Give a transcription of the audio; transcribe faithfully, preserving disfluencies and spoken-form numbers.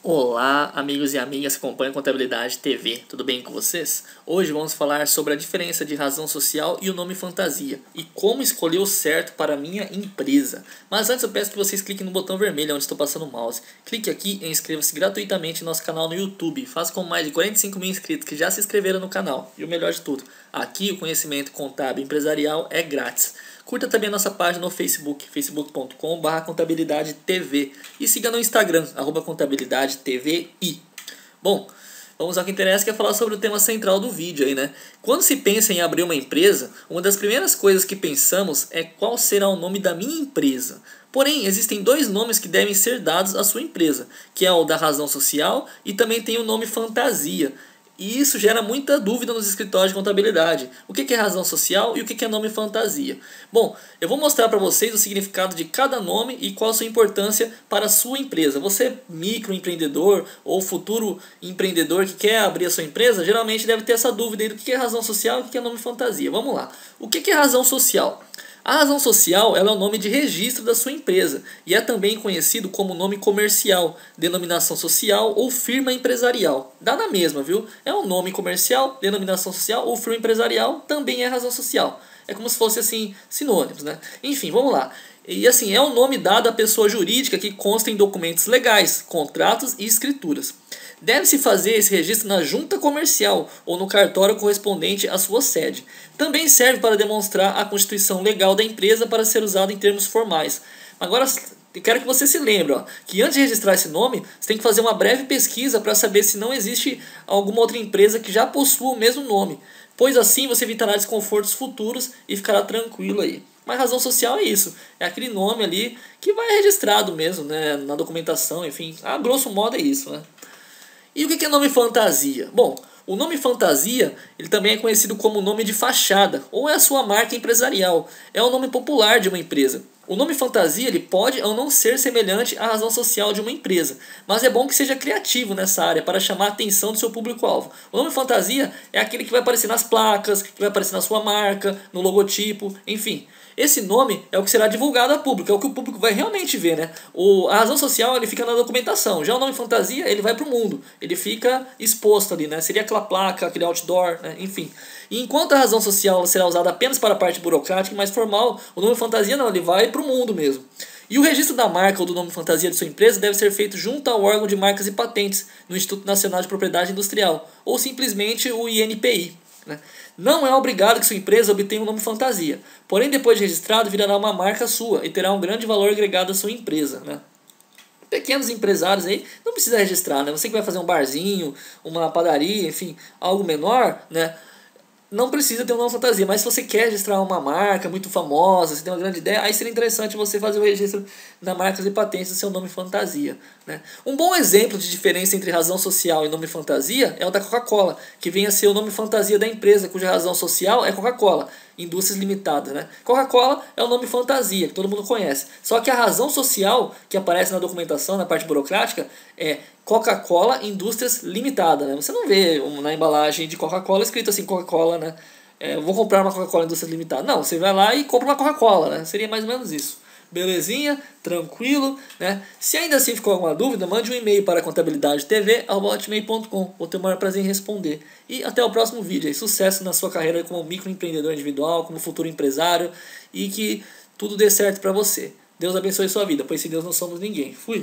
Olá, amigos e amigas que acompanham Contabilidade T V, tudo bem com vocês? Hoje vamos falar sobre a diferença de razão social e o nome fantasia e como escolher o certo para a minha empresa. Mas antes eu peço que vocês cliquem no botão vermelho onde estou passando o mouse. Clique aqui e inscreva-se gratuitamente no nosso canal no YouTube. Faça com mais de quarenta e cinco mil inscritos que já se inscreveram no canal. E o melhor de tudo, aqui o conhecimento contábil empresarial é grátis. Curta também a nossa página no Facebook, facebook ponto com barra contabilidade T V. E siga no Instagram, arroba contabilidade T V I. Bom, vamos ao que interessa, que é falar sobre o tema central do vídeo aí, né? Quando se pensa em abrir uma empresa, uma das primeiras coisas que pensamos é qual será o nome da minha empresa. Porém, existem dois nomes que devem ser dados à sua empresa, que é o da razão social e também tem o nome fantasia. E isso gera muita dúvida nos escritórios de contabilidade. O que é razão social e o que é nome fantasia? Bom, eu vou mostrar para vocês o significado de cada nome e qual a sua importância para a sua empresa. Você, microempreendedor ou futuro empreendedor que quer abrir a sua empresa, geralmente deve ter essa dúvida aí do que é razão social e o que é nome fantasia. Vamos lá. O que é razão social? A razão social ela é o nome de registro da sua empresa e é também conhecido como nome comercial, denominação social ou firma empresarial. Dá na mesma, viu? É um nome comercial, denominação social ou firma empresarial, também é razão social. É como se fosse assim, sinônimos, né? Enfim, vamos lá. E assim, é o nome dado à pessoa jurídica que consta em documentos legais, contratos e escrituras. Deve-se fazer esse registro na junta comercial ou no cartório correspondente à sua sede. Também serve para demonstrar a constituição legal da empresa para ser usado em termos formais. Agora, eu quero que você se lembre ó, que antes de registrar esse nome, você tem que fazer uma breve pesquisa para saber se não existe alguma outra empresa que já possua o mesmo nome, pois assim você evitará desconfortos futuros e ficará tranquilo aí. Mas razão social é isso, é aquele nome ali que vai registrado mesmo, né, na documentação, enfim, a grosso modo é isso, né? E o que é nome fantasia? Bom, o nome fantasia ele também é conhecido como nome de fachada, ou é a sua marca empresarial, é o nome popular de uma empresa. O nome fantasia ele pode ou não ser semelhante à razão social de uma empresa, mas é bom que seja criativo nessa área para chamar a atenção do seu público-alvo. O nome fantasia é aquele que vai aparecer nas placas, que vai aparecer na sua marca, no logotipo, enfim. Esse nome é o que será divulgado ao público, é o que o público vai realmente ver, né? O, a razão social ele fica na documentação, já o nome fantasia ele vai para o mundo, ele fica exposto ali, né? Seria aquela placa, aquele outdoor, né? Enfim. E enquanto a razão social será usada apenas para a parte burocrática e mais formal, o nome fantasia não, ele vai para o mundo mesmo. E o registro da marca ou do nome fantasia de sua empresa deve ser feito junto ao órgão de marcas e patentes, no Instituto Nacional de Propriedade Industrial, ou simplesmente o I N P I. Né? Não é obrigado que sua empresa obtenha um nome fantasia, porém depois de registrado virará uma marca sua e terá um grande valor agregado à sua empresa. Né? Pequenos empresários aí não precisa registrar, né? Você que vai fazer um barzinho, uma padaria, enfim, algo menor, né? Não precisa ter um nome fantasia, mas se você quer registrar uma marca muito famosa, você tem uma grande ideia, aí seria interessante você fazer o registro na marcas e patentes do seu nome fantasia. Né? Um bom exemplo de diferença entre razão social e nome fantasia é o da Coca-Cola, que vem a ser o nome fantasia da empresa, cuja razão social é Coca-Cola, Indústrias Limitadas. Né? Coca-Cola é o nome fantasia, que todo mundo conhece. Só que a razão social, que aparece na documentação, na parte burocrática, é Coca-Cola Indústrias Limitada, né? Você não vê na embalagem de Coca-Cola escrito assim, Coca-Cola, né? É, vou comprar uma Coca-Cola Indústrias Limitada. Não, você vai lá e compra uma Coca-Cola, né? Seria mais ou menos isso. Belezinha? Tranquilo? Né? Se ainda assim ficou alguma dúvida, mande um e-mail para contabilidade t v arroba hotmail ponto com. Vou ter o maior prazer em responder. E até o próximo vídeo. Aí. Sucesso na sua carreira como microempreendedor individual, como futuro empresário e que tudo dê certo para você. Deus abençoe sua vida, pois sem Deus não somos ninguém. Fui!